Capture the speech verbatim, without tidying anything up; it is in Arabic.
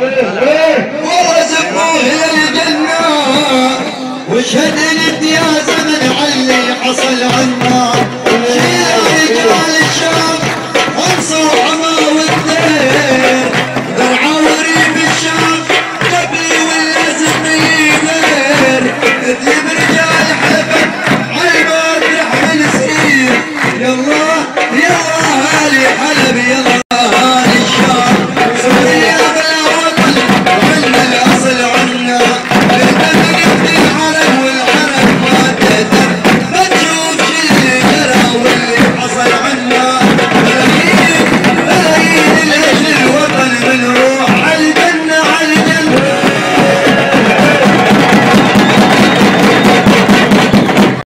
والله سموه للجنة واشهد لك يا زمن علي حصل عنا شيل رجال الشام انصر عما والدير العوري بالشام قبلي ولا زميل غير مثل برجال حلب عالباب يحمل سير يلا يلا هالي حلب يلا